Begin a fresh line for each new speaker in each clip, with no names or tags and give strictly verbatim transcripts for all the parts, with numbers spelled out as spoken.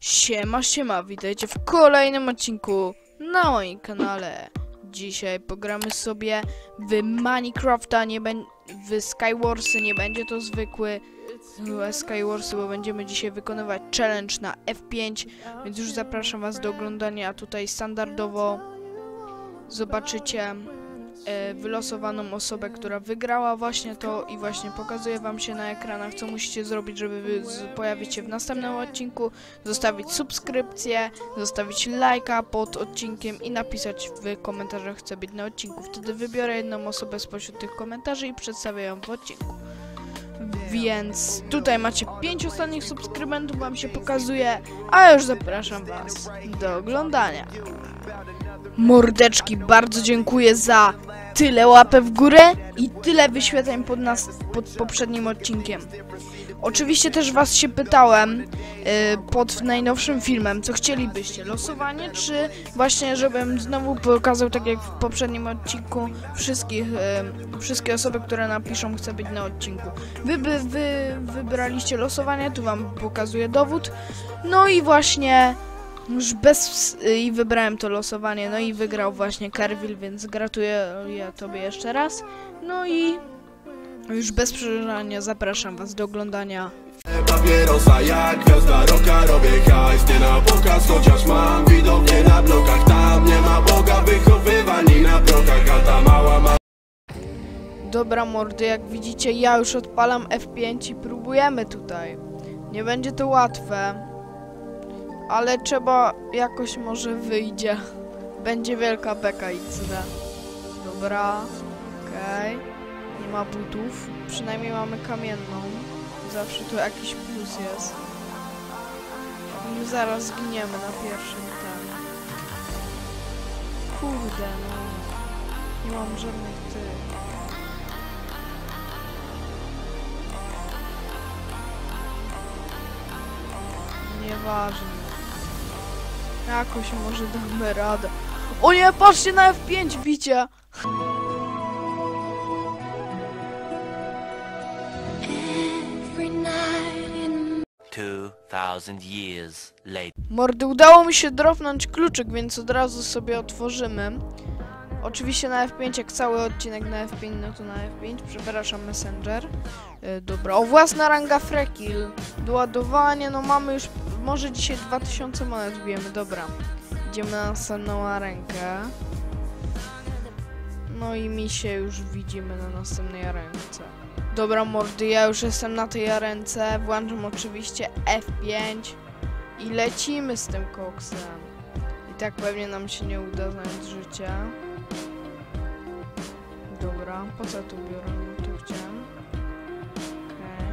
Siema, siema, witajcie w kolejnym odcinku na moim kanale. Dzisiaj pogramy sobie w Minecrafta, nie w Skywarsy, nie będzie to zwykły Skywarsy, bo będziemy dzisiaj wykonywać challenge na F pięć, więc już zapraszam was do oglądania. Tutaj standardowo zobaczycie e, wylosowaną osobę, która wygrała właśnie to i właśnie pokazuję wam się na ekranach, co musicie zrobić, żeby pojawić się w następnym odcinku, zostawić subskrypcję, zostawić lajka pod odcinkiem i napisać w komentarzach, chcę być na odcinku. Wtedy wybiorę jedną osobę spośród tych komentarzy i przedstawię ją w odcinku. Więc tutaj macie pięć ostatnich subskrybentów, wam się pokazuje, a już zapraszam was do oglądania. Mordeczki, bardzo dziękuję za tyle łapek w górę i tyle wyświetleń pod, nas, pod poprzednim odcinkiem. Oczywiście też was się pytałem yy, pod najnowszym filmem, co chcielibyście, losowanie, czy właśnie żebym znowu pokazał, tak jak w poprzednim odcinku, wszystkich, yy, wszystkie osoby, które napiszą, chcę być na odcinku. Wy, wy, wy wybraliście losowanie, tu wam pokazuję dowód, no i właśnie już bez... i wybrałem to losowanie, no i wygrał właśnie Kerwil, więc gratuluję tobie jeszcze raz. No i już bez przedłużania zapraszam was do oglądania.
Papierosa jak gwiazda roka, robię hajs, nie na pokaz, chociaż mam widownię na blokach. Tam nie ma Boga, wychowywani na prokach, a ta mała ma...
Dobra mordy, jak widzicie ja już odpalam F pięć i próbujemy tutaj. Nie będzie to łatwe, ale trzeba jakoś może wyjdzie. Będzie wielka beka X D. Dobra, okej. Okay. Nie ma butów. Przynajmniej mamy kamienną. Zawsze tu jakiś plus jest. My zaraz zginiemy na pierwszym ten. Kurde no. Nie mam żadnych tych. Nieważne. Jakoś może damy radę. O nie, patrzcie na F pięć, widzicie?
two thousand years later.
Mordy, udało mi się dropnąć kluczyk, więc od razu sobie otworzymy. Oczywiście na F pięć, jak cały odcinek na F pięć, no to na F pięć, przepraszam, Messenger. Yy, dobra, o, własna ranga Frekill. Doładowanie, no mamy już, może dzisiaj dwa tysiące monet wbijemy, dobra. Idziemy na następną arenkę. No i mi się już widzimy na następnej arence. Dobra mordy, ja już jestem na tej arence, włączam oczywiście F pięć i lecimy z tym koksem. I tak pewnie nam się nie uda znaleźć życia. Dobra, po co tu biorę? No tu chciałem. Okej.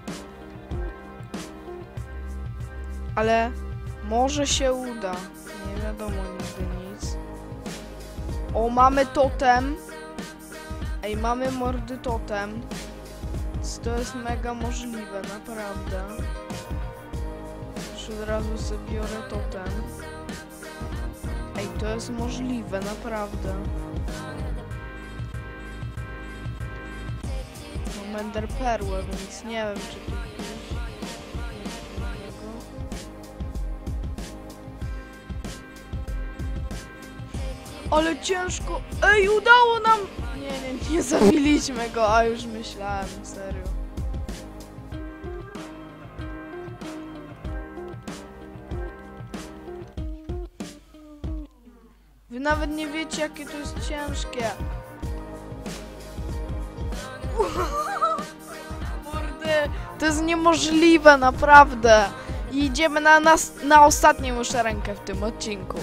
Ale może się uda. Nie wiadomo nigdy nic. O, mamy totem. Ej, mamy mordy totem. To jest mega możliwe, naprawdę. Już od razu sobie biorę totem. Ej, to jest możliwe, naprawdę. Mam ender perłę, więc nie wiem, czy tu gdzieś... Ale ciężko! Ej, udało nam! Nie, nie, nie zabiliśmy go, a już myślałem, serio. Wy nawet nie wiecie, jakie to jest ciężkie. Kurde, to jest niemożliwe, naprawdę. I idziemy na, nas, na ostatnią już rękę w tym odcinku.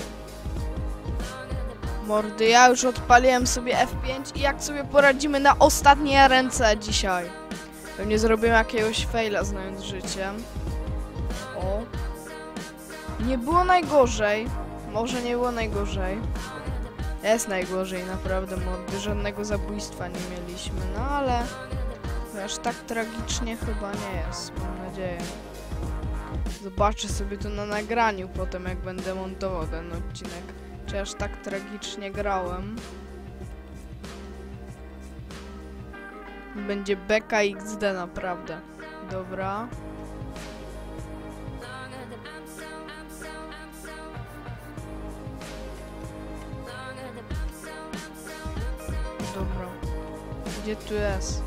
Mordy, ja już odpaliłem sobie F pięć i jak sobie poradzimy na ostatniej ręce dzisiaj. Pewnie zrobimy jakiegoś faila, znając życie. O. Nie było najgorzej. Może nie było najgorzej. Jest najgorzej, naprawdę, mordy. Żadnego zabójstwa nie mieliśmy, no ale... aż tak tragicznie chyba nie jest, mam nadzieję. Zobaczę sobie to na nagraniu potem, jak będę montował ten odcinek. Czy aż tak tragicznie grałem. Będzie beka X D, naprawdę. Dobra. Gdzie tu jest?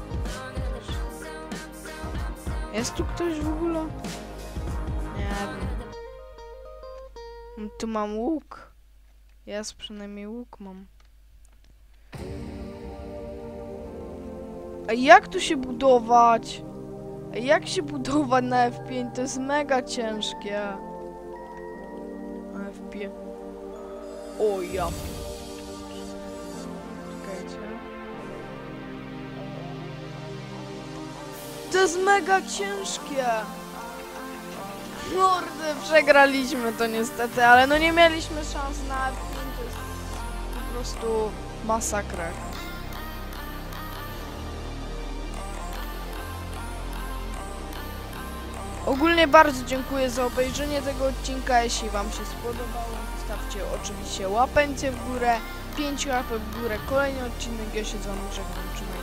Jest tu ktoś w ogóle? Nie wiem. Tu mam łuk. Jest, przynajmniej łuk mam. A jak tu się budować? A jak się budować na F pięć? To jest mega ciężkie. Na F pięć. O ja. Czekajcie. To jest mega ciężkie. Kurde, przegraliśmy to niestety, ale no nie mieliśmy szans na F pięć. To jest po prostu masakra. Ogólnie bardzo dziękuję za obejrzenie tego odcinka. Jeśli wam się spodobało, zostawcie oczywiście łapencję w górę, pięć łapek w górę. Kolejny odcinek, ja się z wami żegnam. Trzymajcie się.